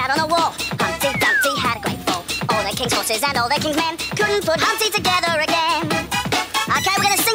out on a wall. Humpty Dumpty had a great fall. All the king's horses and all the king's men couldn't put Humpty together again. Okay, we're gonna